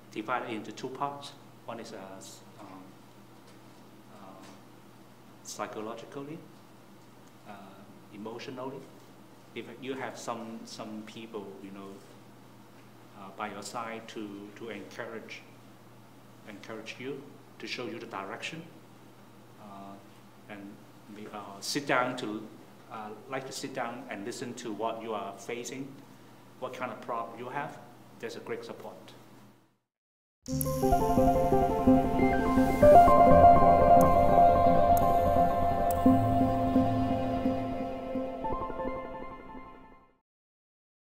divided into two parts. One is psychologically, emotionally. If you have some people, you know, by your side to encourage you, to show you the direction, and sit down to like to sit down and listen to what you are facing, what kind of problem you have. There's a great support.